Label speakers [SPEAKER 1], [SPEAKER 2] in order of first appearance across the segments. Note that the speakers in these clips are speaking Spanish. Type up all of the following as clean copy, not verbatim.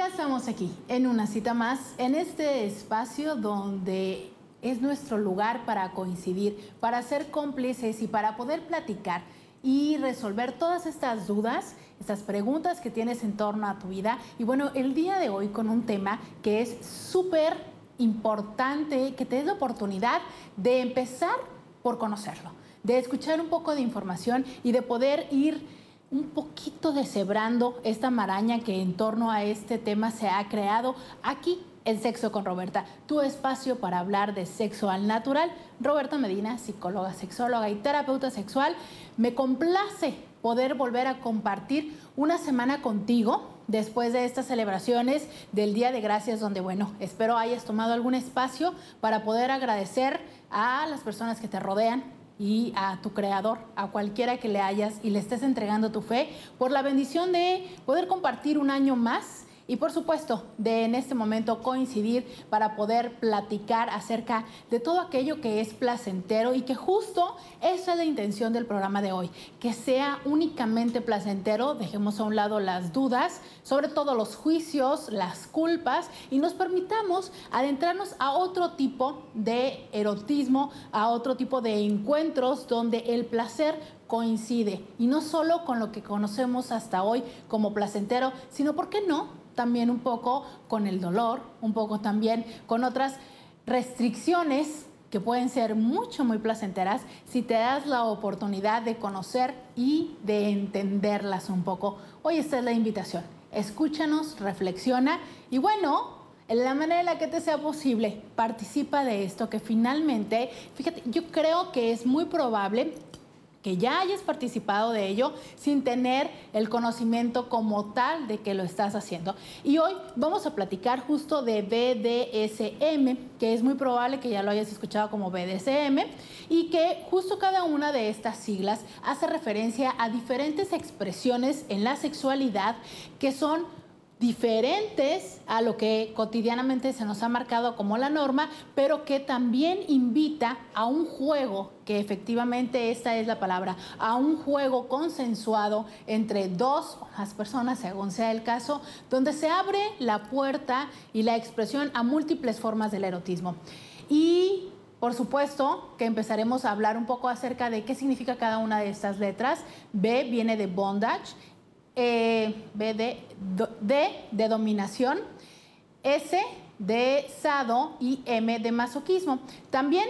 [SPEAKER 1] Ya estamos aquí en una cita más, en este espacio donde es nuestro lugar para coincidir, para ser cómplices y para poder platicar y resolver todas estas dudas, estas preguntas que tienes en torno a tu vida. Y bueno, el día de hoy con un tema que es súper importante, que te des la oportunidad de empezar por conocerlo, de escuchar un poco de información y de poder ir un poquito deshebrando esta maraña que en torno a este tema se ha creado aquí en Sexo con Roberta, tu espacio para hablar de sexo al natural. Roberta Medina, psicóloga, sexóloga y terapeuta sexual. Me complace poder volver a compartir una semana contigo después de estas celebraciones del Día de Gracias, donde, bueno, espero hayas tomado algún espacio para poder agradecer a las personas que te rodean y a tu creador, a cualquiera que le hayas y le estés entregando tu fe, por la bendición de poder compartir un año más y por supuesto de en este momento coincidir para poder platicar acerca de todo aquello que es placentero y que justo esa es la intención del programa de hoy, que sea únicamente placentero. Dejemos a un lado las dudas, sobre todo los juicios, las culpas, y nos permitamos adentrarnos a otro tipo de erotismo, a otro tipo de encuentros donde el placer coincide, y no solo con lo que conocemos hasta hoy como placentero, sino, ¿por qué no?, también un poco con el dolor, un poco también con otras restricciones que pueden ser muy placenteras si te das la oportunidad de conocer y de entenderlas un poco. Hoy esta es la invitación. Escúchanos, reflexiona y, bueno, en la manera en la que te sea posible, participa de esto que finalmente, fíjate, yo creo que es muy probable que ya hayas participado de ello sin tener el conocimiento como tal de que lo estás haciendo. Y hoy vamos a platicar justo de BDSM, que es muy probable que ya lo hayas escuchado como BDSM, y que justo cada una de estas siglas hace referencia a diferentes expresiones en la sexualidad que son diferentes a lo que cotidianamente se nos ha marcado como la norma, pero que también invita a un juego, que efectivamente esta es la palabra, a un juego consensuado entre dos o más personas, según sea el caso, donde se abre la puerta y la expresión a múltiples formas del erotismo. Y por supuesto que empezaremos a hablar un poco acerca de qué significa cada una de estas letras. B viene de bondage, D de dominación, S de sado y M de masoquismo. También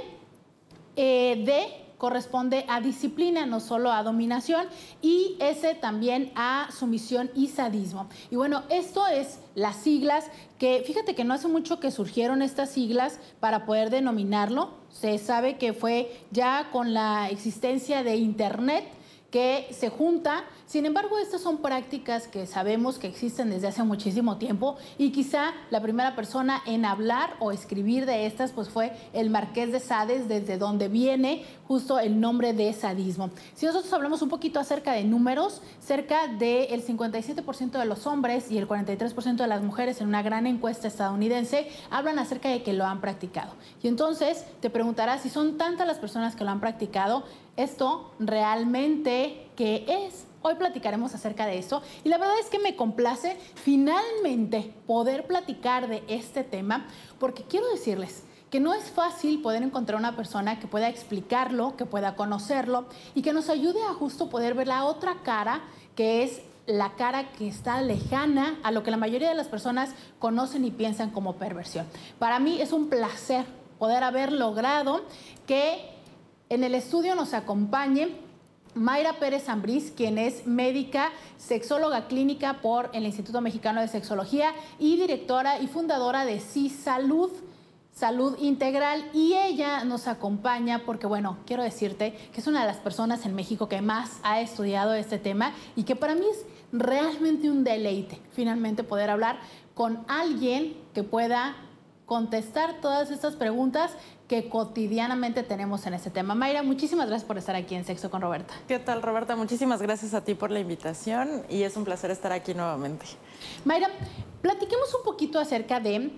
[SPEAKER 1] D corresponde a disciplina, no solo a dominación, y S también a sumisión y sadismo. Y bueno, esto es las siglas que, fíjate que no hace mucho que surgieron estas siglas para poder denominarlo. Se sabe que fue ya con la existencia de Internet que se junta. Sin embargo, estas son prácticas que sabemos que existen desde hace muchísimo tiempo, y quizá la primera persona en hablar o escribir de estas pues fue el Marqués de Sades, desde donde viene justo el nombre de sadismo. Si nosotros hablamos un poquito acerca de números, cerca del 57% de los hombres y el 43% de las mujeres en una gran encuesta estadounidense hablan acerca de que lo han practicado. Y entonces te preguntarás, si son tantas las personas que lo han practicado, ¿esto realmente qué es? Hoy platicaremos acerca de eso, y la verdad es que me complace finalmente poder platicar de este tema, porque quiero decirles que no es fácil poder encontrar una persona que pueda explicarlo, que pueda conocerlo y que nos ayude a justo poder ver la otra cara, que es la cara que está lejana a lo que la mayoría de las personas conocen y piensan como perversión. Para mí es un placer poder haber logrado que en el estudio nos acompañe Mayra Pérez Ambriz, quien es médica, sexóloga clínica por el Instituto Mexicano de Sexología y directora y fundadora de Sí Salud, Salud Integral. Y ella nos acompaña porque, bueno, quiero decirte que es una de las personas en México que más ha estudiado este tema, y que para mí es realmente un deleite finalmente poder hablar con alguien que pueda contestar todas estas preguntas que cotidianamente tenemos en este tema. Mayra, muchísimas gracias por estar aquí en Sexo con Roberta.
[SPEAKER 2] ¿Qué tal, Roberta? Muchísimas gracias a ti por la invitación, y es un placer estar aquí nuevamente.
[SPEAKER 1] Mayra, platiquemos un poquito acerca de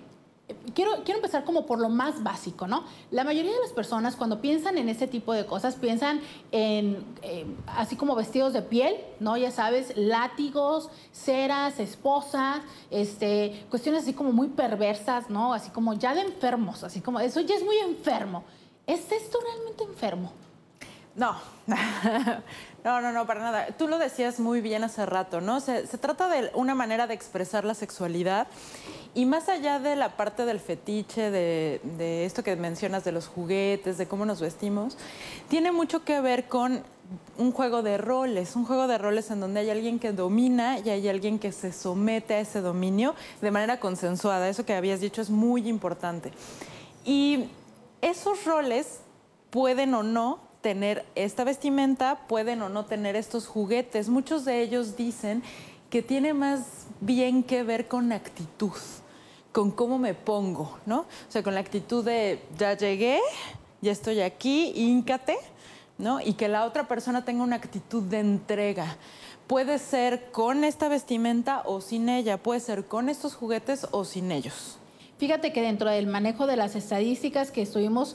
[SPEAKER 1] quiero empezar como por lo más básico, ¿no? La mayoría de las personas cuando piensan en este tipo de cosas piensan en así como vestidos de piel, ¿no? Ya sabes, látigos, ceras, esposas, cuestiones así como muy perversas, ¿no? Así como ya de enfermos, así como eso ya es muy enfermo. ¿Es esto realmente enfermo?
[SPEAKER 2] No, no, para nada. Tú lo decías muy bien hace rato, ¿no? Se trata de una manera de expresar la sexualidad y más allá de la parte del fetiche, de esto que mencionas, de los juguetes, de cómo nos vestimos, tiene mucho que ver con un juego de roles en donde hay alguien que domina y hay alguien que se somete a ese dominio de manera consensuada. Eso que habías dicho es muy importante. Y esos roles pueden o no tener esta vestimenta, pueden o no tener estos juguetes. Muchos de ellos dicen que tiene más bien que ver con actitud, con cómo me pongo, ¿no? O sea, con la actitud de ya llegué, ya estoy aquí, híncate, ¿no? Y que la otra persona tenga una actitud de entrega. Puede ser con esta vestimenta o sin ella, puede ser con estos juguetes o sin ellos.
[SPEAKER 1] Fíjate que dentro del manejo de las estadísticas que estuvimos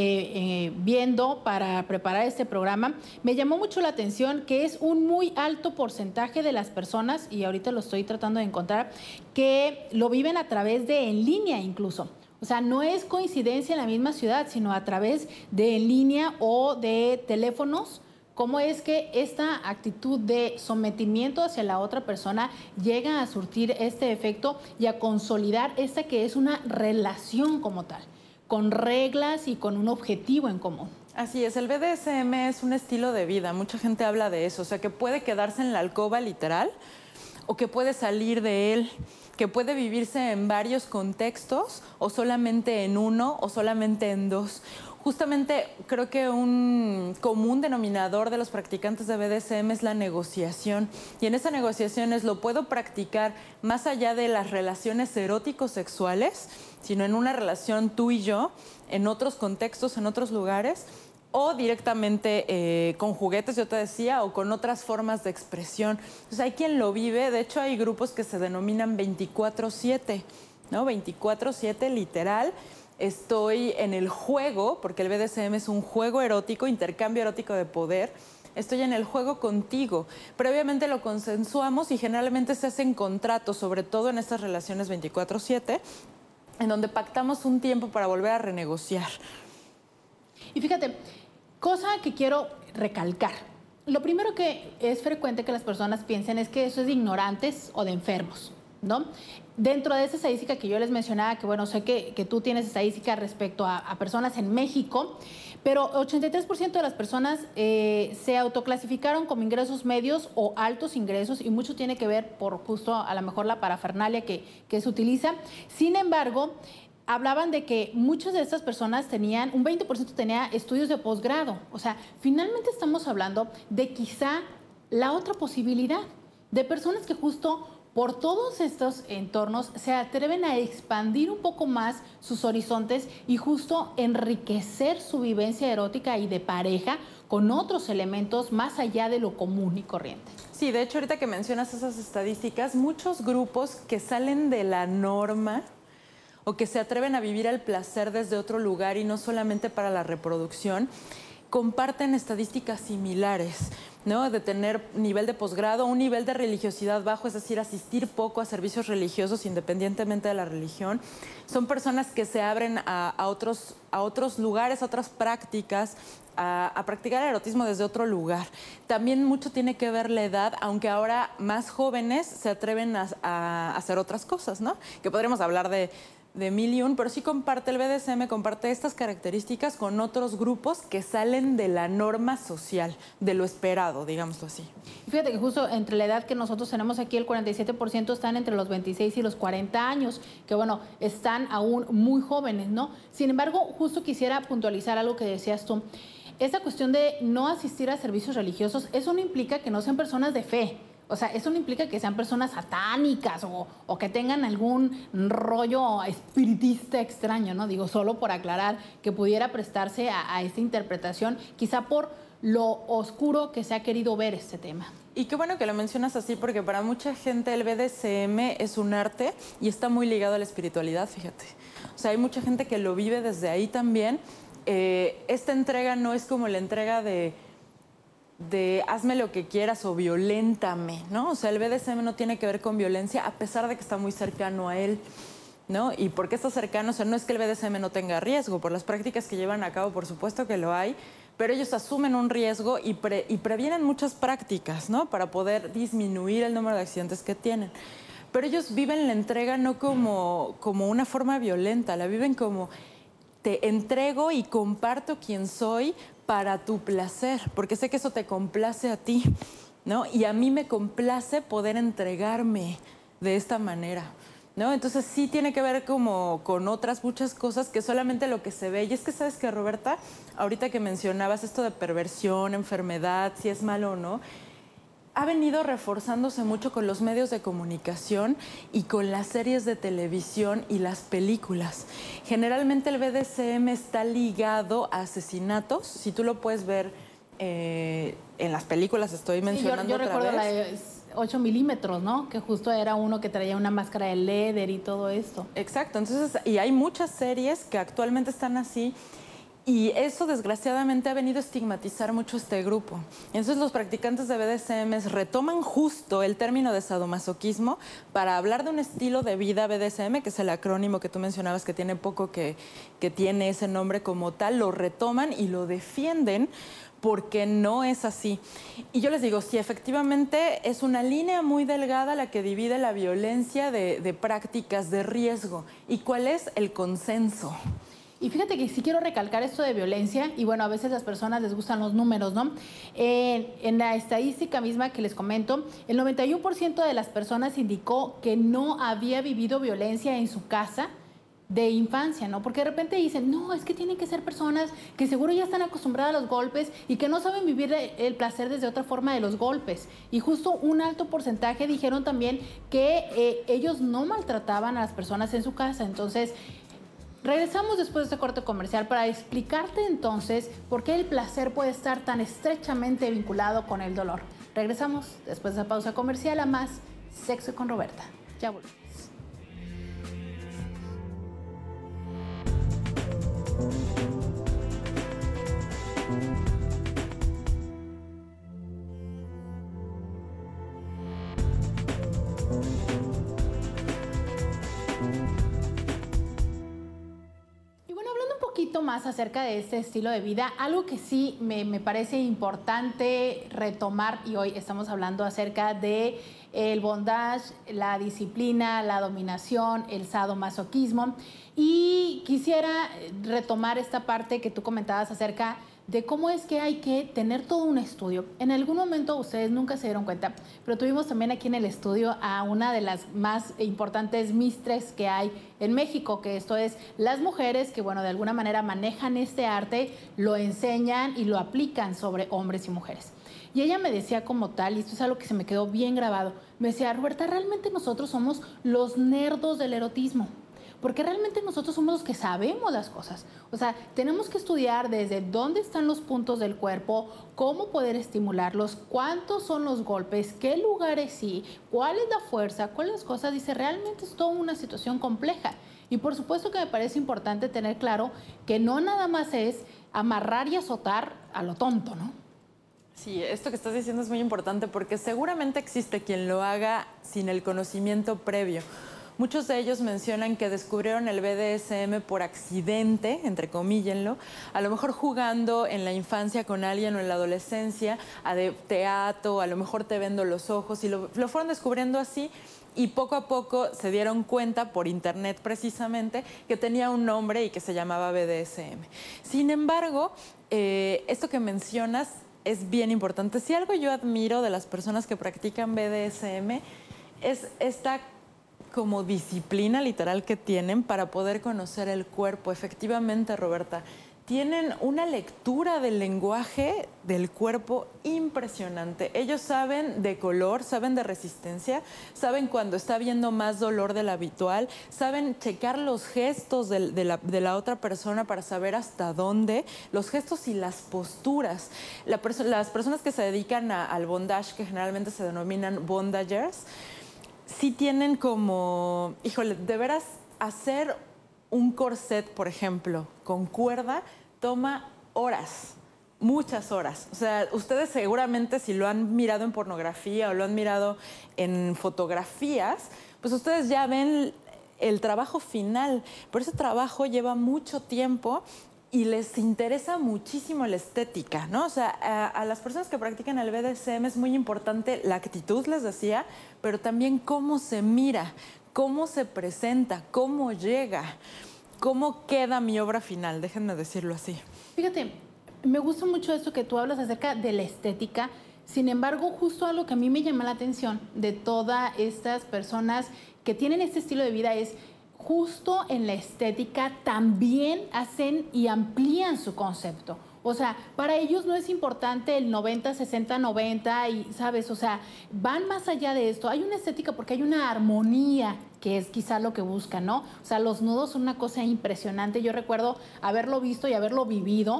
[SPEAKER 1] viendo para preparar este programa, me llamó mucho la atención que es un muy alto porcentaje de las personas, y ahorita lo estoy tratando de encontrar, que lo viven a través de en línea incluso. O sea, no es coincidencia en la misma ciudad, sino a través de en línea o de teléfonos. ¿Cómo es que esta actitud de sometimiento hacia la otra persona llega a surtir este efecto y a consolidar esta que es una relación como tal, con reglas y con un objetivo en común?
[SPEAKER 2] Así es, el BDSM es un estilo de vida, mucha gente habla de eso, o sea, que puede quedarse en la alcoba literal o que puede salir de él, que puede vivirse en varios contextos o solamente en uno o solamente en dos. Justamente creo que un común denominador de los practicantes de BDSM es la negociación. Y en esa negociación es lo puedo practicar más allá de las relaciones eróticos sexuales, sino en una relación tú y yo, en otros contextos, en otros lugares, o directamente con juguetes, yo te decía, o con otras formas de expresión. Entonces hay quien lo vive, de hecho hay grupos que se denominan 24/7, ¿no? 24/7 literal. Estoy en el juego, porque el BDSM es un juego erótico, intercambio erótico de poder. Estoy en el juego contigo. Previamente lo consensuamos y generalmente se hacen contratos, sobre todo en estas relaciones 24/7, en donde pactamos un tiempo para volver a renegociar.
[SPEAKER 1] Y fíjate, cosa que quiero recalcar. Lo primero que es frecuente que las personas piensen es que eso es de ignorantes o de enfermos, ¿no? Dentro de esa estadística que yo les mencionaba, que bueno, sé que tú tienes estadística respecto a personas en México, pero 83% de las personas se autoclasificaron como ingresos medios o altos ingresos, y mucho tiene que ver por justo a lo mejor la parafernalia que se utiliza. Sin embargo, hablaban de que muchas de estas personas tenían, un 20% tenía estudios de posgrado. O sea, finalmente estamos hablando de quizá la otra posibilidad, de personas que justo por todos estos entornos se atreven a expandir un poco más sus horizontes y justo enriquecer su vivencia erótica y de pareja con otros elementos más allá de lo común y corriente.
[SPEAKER 2] Sí, de hecho, ahorita que mencionas esas estadísticas, muchos grupos que salen de la norma o que se atreven a vivir el placer desde otro lugar y no solamente para la reproducción, comparten estadísticas similares, ¿no? De tener nivel de posgrado, un nivel de religiosidad bajo, es decir, asistir poco a servicios religiosos independientemente de la religión. Son personas que se abren a otros lugares, a otras prácticas, a practicar el erotismo desde otro lugar. También mucho tiene que ver la edad, aunque ahora más jóvenes se atreven a hacer otras cosas, ¿no? Que podríamos hablar de mil y un, pero sí comparte el BDSM, comparte estas características con otros grupos que salen de la norma social, de lo esperado, digámoslo así.
[SPEAKER 1] Fíjate que justo entre la edad que nosotros tenemos aquí, el 47% están entre los 26 y los 40 años, que bueno, están aún muy jóvenes, ¿no? Sin embargo, justo quisiera puntualizar algo que decías tú. Esta cuestión de no asistir a servicios religiosos, eso no implica que no sean personas de fe. O sea, eso no implica que sean personas satánicas o que tengan algún rollo espiritista extraño, ¿no? Digo, solo por aclarar que pudiera prestarse a esta interpretación, quizá por lo oscuro que se ha querido ver este tema.
[SPEAKER 2] Y qué bueno que lo mencionas así, porque para mucha gente el BDSM es un arte y está muy ligado a la espiritualidad, fíjate. O sea, hay mucha gente que lo vive desde ahí también. Esta entrega no es como la entrega de hazme lo que quieras o violéntame, ¿no? O sea, el BDSM no tiene que ver con violencia, a pesar de que está muy cercano a él, ¿no? ¿Y por qué está cercano? O sea, no es que el BDSM no tenga riesgo, por las prácticas que llevan a cabo, por supuesto que lo hay, pero ellos asumen un riesgo y previenen muchas prácticas, ¿no? Para poder disminuir el número de accidentes que tienen. Pero ellos viven la entrega no como una forma violenta, la viven como te entrego y comparto quién soy para tu placer, porque sé que eso te complace a ti, ¿no? Y a mí me complace poder entregarme de esta manera, ¿no? Entonces sí tiene que ver como con otras muchas cosas que solamente lo que se ve. Y es que, ¿sabes qué, Roberta? Ahorita que mencionabas esto de perversión, enfermedad, si es malo o no, ha venido reforzándose mucho con los medios de comunicación y con las series de televisión y las películas. Generalmente el BDSM está ligado a asesinatos. Si tú lo puedes ver en las películas, estoy mencionando
[SPEAKER 1] yo
[SPEAKER 2] otra
[SPEAKER 1] recuerdo
[SPEAKER 2] vez.
[SPEAKER 1] la 8 milímetros, ¿no? Que justo era uno que traía una máscara de leather y todo esto.
[SPEAKER 2] Exacto. Entonces, y hay muchas series que actualmente están así. Y eso, desgraciadamente, ha venido a estigmatizar mucho este grupo. Entonces, los practicantes de BDSM retoman justo el término de sadomasoquismo para hablar de un estilo de vida BDSM, que es el acrónimo que tú mencionabas, que tiene poco que tiene ese nombre como tal. Lo retoman y lo defienden porque no es así. Y yo les digo, sí, efectivamente es una línea muy delgada la que divide la violencia de prácticas de riesgo. ¿Y cuál es el consenso?
[SPEAKER 1] Y fíjate que sí quiero recalcar esto de violencia, y bueno, a veces a las personas les gustan los números, ¿no? En la estadística misma que les comento, el 91% de las personas indicó que no había vivido violencia en su casa de infancia, ¿no? Porque de repente dicen, no, es que tienen que ser personas que seguro ya están acostumbradas a los golpes y que no saben vivir el placer desde otra forma de los golpes. Y justo un alto porcentaje dijeron también que ellos no maltrataban a las personas en su casa. Entonces, regresamos después de este corte comercial para explicarte entonces por qué el placer puede estar tan estrechamente vinculado con el dolor. Regresamos después de la pausa comercial a más Sexo con Roberta. Ya volvemos. Más acerca de este estilo de vida, algo que sí me parece importante retomar, y hoy estamos hablando acerca de el bondage, la disciplina, la dominación, el sadomasoquismo, y quisiera retomar esta parte que tú comentabas acerca de cómo es que hay que tener todo un estudio. En algún momento ustedes nunca se dieron cuenta, pero tuvimos también aquí en el estudio a una de las más importantes mistres que hay en México, que esto es las mujeres que, bueno, de alguna manera manejan este arte, lo enseñan y lo aplican sobre hombres y mujeres. Y ella me decía como tal, y esto es algo que se me quedó bien grabado, me decía, Roberta, realmente nosotros somos los nerdos del erotismo. Porque realmente nosotros somos los que sabemos las cosas. O sea, tenemos que estudiar desde dónde están los puntos del cuerpo, cómo poder estimularlos, cuántos son los golpes, qué lugares sí, cuál es la fuerza, cuáles las cosas. Dice, realmente es toda una situación compleja. Y por supuesto que me parece importante tener claro que no nada más es amarrar y azotar a lo tonto, ¿no?
[SPEAKER 2] Sí, esto que estás diciendo es muy importante porque seguramente existe quien lo haga sin el conocimiento previo. Muchos de ellos mencionan que descubrieron el BDSM por accidente, entrecomíllenlo, a lo mejor jugando en la infancia con alguien o en la adolescencia, a de teatro, a lo mejor te vendo los ojos, y lo fueron descubriendo así, y poco a poco se dieron cuenta, por internet precisamente, que tenía un nombre y que se llamaba BDSM. Sin embargo, esto que mencionas es bien importante. Si algo yo admiro de las personas que practican BDSM es esta como disciplina literal que tienen para poder conocer el cuerpo. Efectivamente, Roberta, tienen una lectura del lenguaje del cuerpo impresionante. Ellos saben de color, saben de resistencia, saben cuando está habiendo más dolor del habitual, saben checar los gestos de la otra persona para saber hasta dónde, los gestos y las posturas. Las personas que se dedican al bondage, que generalmente se denominan bondagers, sí tienen como, híjole, de veras hacer un corset, por ejemplo, con cuerda, toma horas, muchas horas. O sea, ustedes seguramente si lo han mirado en pornografía o lo han mirado en fotografías, pues ustedes ya ven el trabajo final. Pero ese trabajo lleva mucho tiempo y les interesa muchísimo la estética, ¿no? O sea, a las personas que practican el BDSM es muy importante la actitud, les decía, pero también cómo se mira, cómo se presenta, cómo llega, cómo queda mi obra final, déjenme decirlo así.
[SPEAKER 1] Fíjate, me gusta mucho eso que tú hablas acerca de la estética. Sin embargo, justo algo que a mí me llama la atención de todas estas personas que tienen este estilo de vida es justo en la estética también hacen y amplían su concepto. O sea, para ellos no es importante el 90, 60, 90 y, ¿sabes? O sea, van más allá de esto. Hay una estética porque hay una armonía que es quizá lo que buscan, ¿no? O sea, los nudos son una cosa impresionante. Yo recuerdo haberlo visto y haberlo vivido.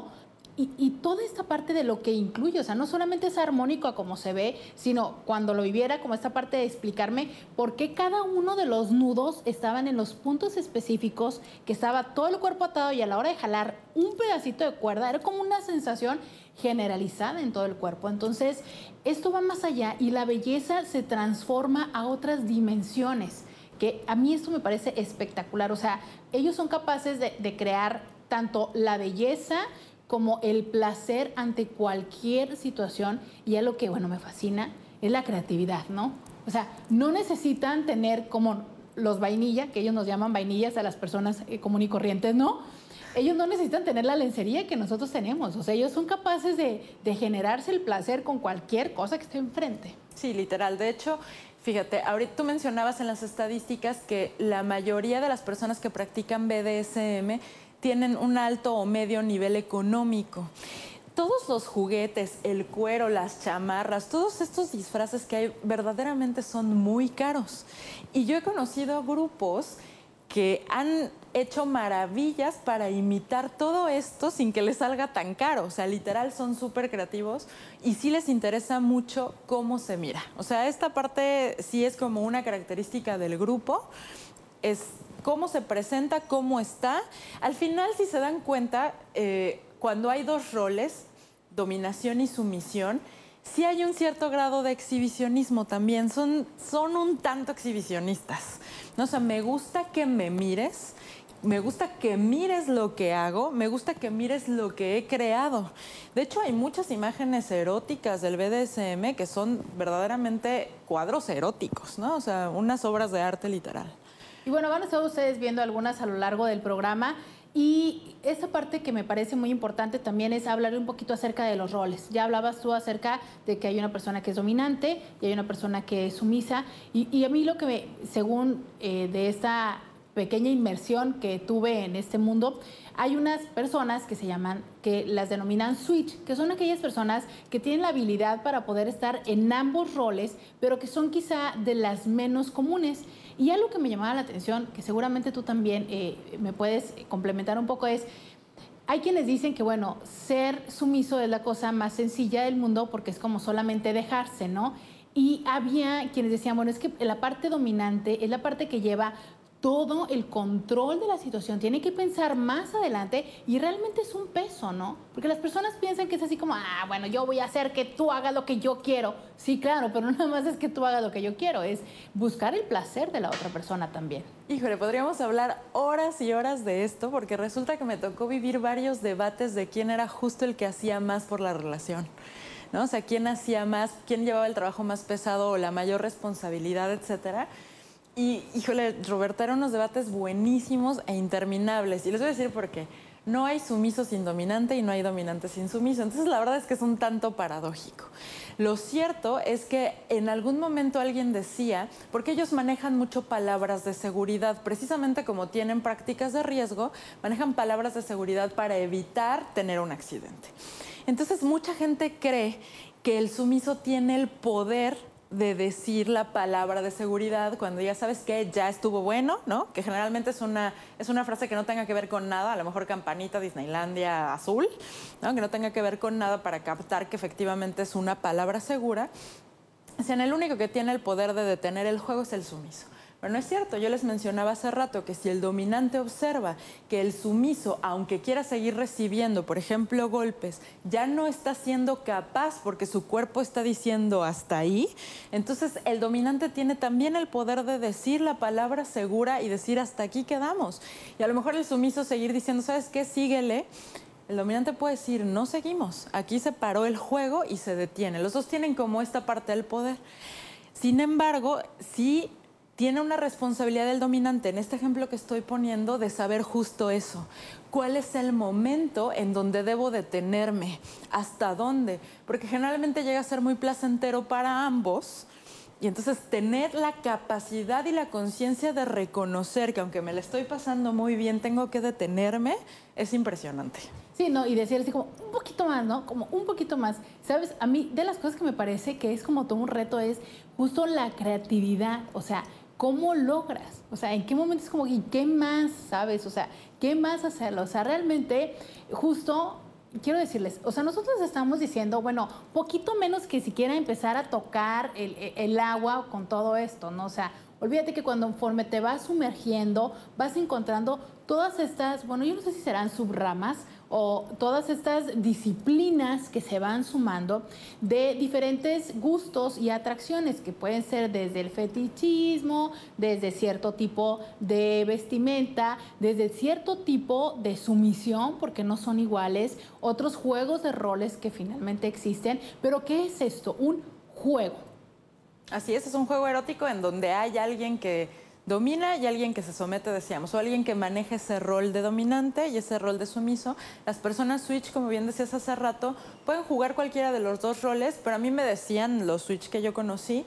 [SPEAKER 1] Y toda esta parte de lo que incluye, o sea, no solamente es armónico a como se ve, sino cuando lo viviera, como esta parte de explicarme por qué cada uno de los nudos estaban en los puntos específicos, que estaba todo el cuerpo atado y a la hora de jalar un pedacito de cuerda, era como una sensación generalizada en todo el cuerpo. Entonces, esto va más allá y la belleza se transforma a otras dimensiones, que a mí esto me parece espectacular. O sea, ellos son capaces de crear tanto la belleza como el placer ante cualquier situación, y algo que, bueno, me fascina es la creatividad, ¿no? O sea, no necesitan tener como los vainilla, que ellos nos llaman vainillas a las personas común y corrientes, ¿no? Ellos no necesitan tener la lencería que nosotros tenemos, o sea, ellos son capaces de generarse el placer con cualquier cosa que esté enfrente.
[SPEAKER 2] Sí, literal. De hecho, fíjate, ahorita tú mencionabas en las estadísticas que la mayoría de las personas que practican BDSM tienen un alto o medio nivel económico. Todos los juguetes, el cuero, las chamarras, todos estos disfraces que hay verdaderamente son muy caros. Y yo he conocido grupos que han hecho maravillas para imitar todo esto sin que les salga tan caro. O sea, literal son súper creativos y sí les interesa mucho cómo se mira. O sea, esta parte sí es como una característica del grupo. Es cómo se presenta, cómo está. Al final, si se dan cuenta, cuando hay dos roles, dominación y sumisión, sí hay un cierto grado de exhibicionismo también. Son un tanto exhibicionistas, ¿no? O sea, me gusta que me mires, me gusta que mires lo que hago, me gusta que mires lo que he creado. De hecho, hay muchas imágenes eróticas del BDSM que son verdaderamente cuadros eróticos, ¿no? O sea, unas obras de arte literal.
[SPEAKER 1] Y bueno, van a estar ustedes viendo algunas a lo largo del programa. Y esta parte que me parece muy importante también es hablar un poquito acerca de los roles. Ya hablabas tú acerca de que hay una persona que es dominante y hay una persona que es sumisa. Y a mí lo que según de esta pequeña inmersión que tuve en este mundo, hay unas personas que se llaman, que las denominan switch, que son aquellas personas que tienen la habilidad para poder estar en ambos roles, pero que son quizá de las menos comunes. Y algo que me llamaba la atención, que seguramente tú también me puedes complementar un poco, es, hay quienes dicen que, bueno, ser sumiso es la cosa más sencilla del mundo porque es como solamente dejarse, ¿no? Y había quienes decían, bueno, es que la parte dominante es la parte que lleva todo el control de la situación, tiene que pensar más adelante y realmente es un peso, ¿no? Porque las personas piensan que es así como, bueno, yo voy a hacer que tú hagas lo que yo quiero. Sí, claro, pero no nada más es que tú hagas lo que yo quiero, es buscar el placer de la otra persona también.
[SPEAKER 2] Híjole, podríamos hablar horas y horas de esto porque resulta que me tocó vivir varios debates de quién era justo el que hacía más por la relación, ¿no? O sea, quién hacía más, quién llevaba el trabajo más pesado o la mayor responsabilidad, etcétera. Y, híjole, Roberta, eran unos debates buenísimos e interminables. Y les voy a decir por qué. No hay sumiso sin dominante y no hay dominante sin sumiso. Entonces, la verdad es que es un tanto paradójico. Lo cierto es que en algún momento alguien decía, porque ellos manejan mucho palabras de seguridad, precisamente como tienen prácticas de riesgo, manejan palabras de seguridad para evitar tener un accidente. Entonces, mucha gente cree que el sumiso tiene el poder de decir la palabra de seguridad cuando ya sabes que ya estuvo bueno, ¿no? Que generalmente es una frase que no tenga que ver con nada, a lo mejor campanita, Disneylandia azul, ¿no? Que no tenga que ver con nada para captar que efectivamente es una palabra segura. O sea, el único que tiene el poder de detener el juego es el sumiso. Pero no es cierto, yo les mencionaba hace rato que si el dominante observa que el sumiso, aunque quiera seguir recibiendo, por ejemplo, golpes, ya no está siendo capaz porque su cuerpo está diciendo hasta ahí, entonces el dominante tiene también el poder de decir la palabra segura y decir hasta aquí quedamos. Y a lo mejor el sumiso seguir diciendo, ¿sabes qué? Síguele. El dominante puede decir, no seguimos, aquí se paró el juego y se detiene. Los dos tienen como esta parte del poder. Sin embargo, sí tiene una responsabilidad del dominante, en este ejemplo que estoy poniendo, de saber justo eso. ¿Cuál es el momento en donde debo detenerme? ¿Hasta dónde? Porque generalmente llega a ser muy placentero para ambos. Y entonces tener la capacidad y la conciencia de reconocer que aunque me la estoy pasando muy bien, tengo que detenerme, es impresionante.
[SPEAKER 1] Sí, ¿no? Y decir así como un poquito más, ¿no? Como un poquito más. ¿Sabes? A mí, de las cosas que me parece que es como todo un reto es justo la creatividad. O sea, ¿cómo logras? O sea, ¿en qué momento es como, ¿y qué más, sabes? O sea, ¿qué más hacerlo? O sea, realmente, justo quiero decirles, o sea, nosotros estamos diciendo, bueno, poquito menos que siquiera empezar a tocar el agua con todo esto, ¿no? O sea, olvídate que conforme te vas sumergiendo, vas encontrando todas estas, bueno, yo no sé si serán subramas o todas estas disciplinas que se van sumando de diferentes gustos y atracciones que pueden ser desde el fetichismo, desde cierto tipo de vestimenta, desde cierto tipo de sumisión, porque no son iguales, otros juegos de roles que finalmente existen. Pero ¿qué es esto? Un juego.
[SPEAKER 2] Así es un juego erótico en donde hay alguien que domina y alguien que se somete, decíamos, o alguien que maneja ese rol de dominante y ese rol de sumiso. Las personas Switch, como bien decías hace rato, pueden jugar cualquiera de los dos roles, pero a mí me decían los Switch que yo conocí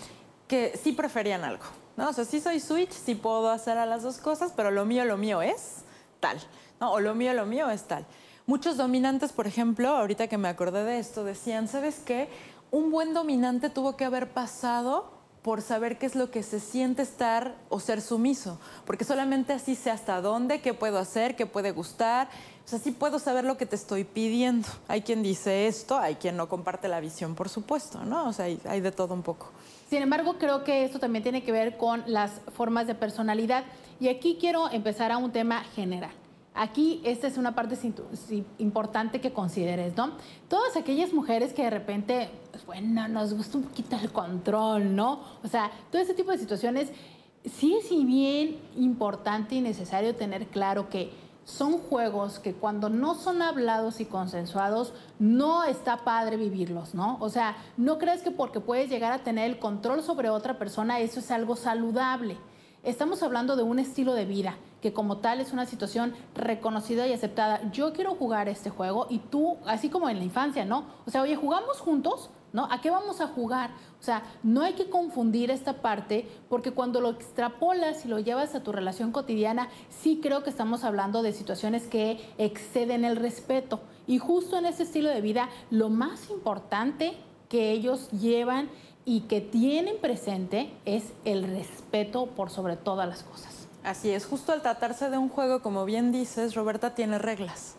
[SPEAKER 2] que sí preferían algo, ¿no? O sea, sí soy Switch, sí puedo hacer a las dos cosas, pero lo mío es tal, ¿no? O lo mío es tal. Muchos dominantes, por ejemplo, ahorita que me acordé de esto, decían, ¿sabes qué? Un buen dominante tuvo que haber pasado por saber qué es lo que se siente estar o ser sumiso, porque solamente así sé hasta dónde, qué puedo hacer, qué puede gustar, o sea, sí puedo saber lo que te estoy pidiendo. Hay quien dice esto, hay quien no comparte la visión, por supuesto, ¿no? O sea, hay de todo un poco.
[SPEAKER 1] Sin embargo, creo que esto también tiene que ver con las formas de personalidad y aquí quiero empezar a un tema general. Aquí esta es una parte importante que consideres, ¿no? Todas aquellas mujeres que de repente, pues bueno, nos gusta un poquito el control, ¿no? O sea, todo ese tipo de situaciones, sí es bien importante y necesario tener claro que son juegos que cuando no son hablados y consensuados, no está padre vivirlos, ¿no? O sea, no crees que porque puedes llegar a tener el control sobre otra persona, eso es algo saludable. Estamos hablando de un estilo de vida que como tal es una situación reconocida y aceptada. Yo quiero jugar este juego y tú, así como en la infancia, ¿no? O sea, oye, ¿jugamos juntos? ¿No? ¿A qué vamos a jugar? O sea, no hay que confundir esta parte porque cuando lo extrapolas y lo llevas a tu relación cotidiana, sí creo que estamos hablando de situaciones que exceden el respeto. Y justo en ese estilo de vida, lo más importante que ellos llevan y que tienen presente es el respeto por sobre todas las cosas.
[SPEAKER 2] Así es, justo al tratarse de un juego, como bien dices, Roberta, tiene reglas.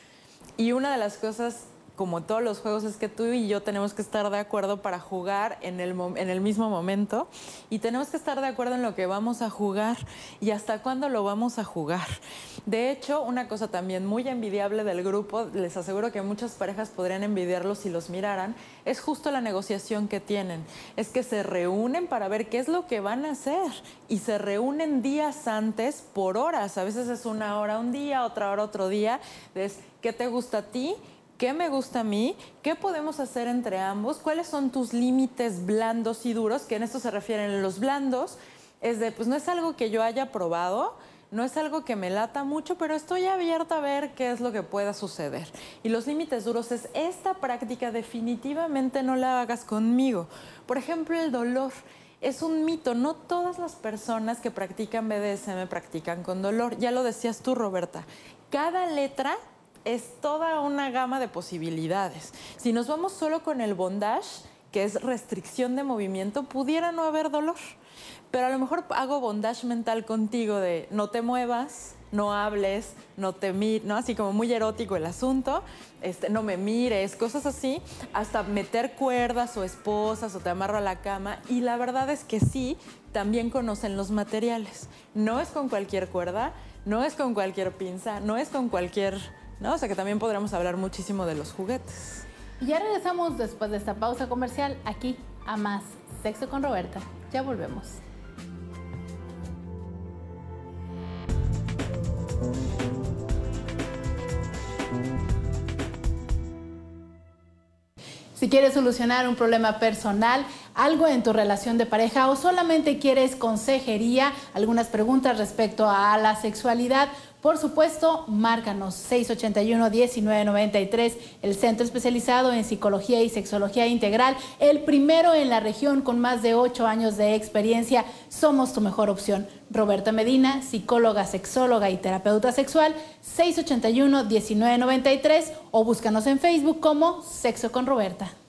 [SPEAKER 2] Y una de las cosas, como todos los juegos, es que tú y yo tenemos que estar de acuerdo para jugar en el mismo momento y tenemos que estar de acuerdo en lo que vamos a jugar y hasta cuándo lo vamos a jugar. De hecho, una cosa también muy envidiable del grupo, les aseguro que muchas parejas podrían envidiarlos si los miraran, es justo la negociación que tienen. Es que se reúnen para ver qué es lo que van a hacer y se reúnen días antes por horas. A veces es una hora un día, otra hora otro día. Es, ¿qué te gusta a ti? ¿Qué me gusta a mí? ¿Qué podemos hacer entre ambos? ¿Cuáles son tus límites blandos y duros? Que en esto se refieren los blandos. Es de, pues no es algo que yo haya probado, no es algo que me lata mucho, pero estoy abierta a ver qué es lo que pueda suceder. Y los límites duros es, esta práctica definitivamente no la hagas conmigo. Por ejemplo, el dolor. Es un mito, no todas las personas que practican BDSM practican con dolor. Ya lo decías tú, Roberta. Cada letra es toda una gama de posibilidades. Si nos vamos solo con el bondage, que es restricción de movimiento, pudiera no haber dolor. Pero a lo mejor hago bondage mental contigo de no te muevas, no hables, no te mires, ¿no? Así como muy erótico el asunto, no me mires, cosas así, hasta meter cuerdas o esposas o te amarro a la cama. Y la verdad es que sí, también conocen los materiales. No es con cualquier cuerda, no es con cualquier pinza, no es con cualquier, ¿no? O sea que también podríamos hablar muchísimo de los juguetes.
[SPEAKER 1] Y ya regresamos después de esta pausa comercial aquí a más Sexo con Roberta. Ya volvemos. Si quieres solucionar un problema personal, algo en tu relación de pareja o solamente quieres consejería, algunas preguntas respecto a la sexualidad, por supuesto, márcanos 681-1993, el centro especializado en psicología y sexología integral, el primero en la región con más de 8 años de experiencia. Somos tu mejor opción. Roberta Medina, psicóloga, sexóloga y terapeuta sexual, 681-1993 o búscanos en Facebook como Sexo con Roberta.